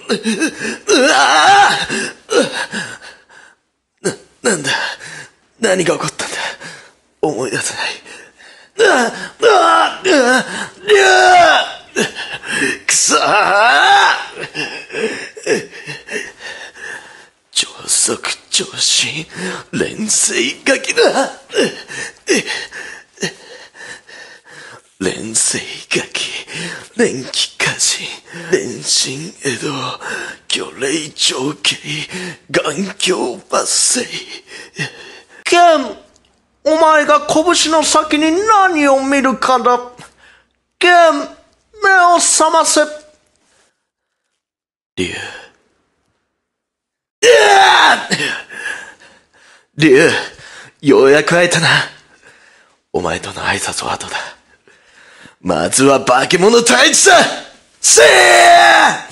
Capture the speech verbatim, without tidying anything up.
うわな、なんだ。何が起こったんだ。思い出せない。うわうわうわうわくそー超速超進連星ガキだ。連星ガキ連気火事連心江戸魚雷長径眼鏡抜粋。 ケン、お前が拳の先に何を見るかだ。ケン、目を覚ませ。 竜。竜、ようやく会えたな。お前との挨拶は後だ。まずは化け物退治だ。せー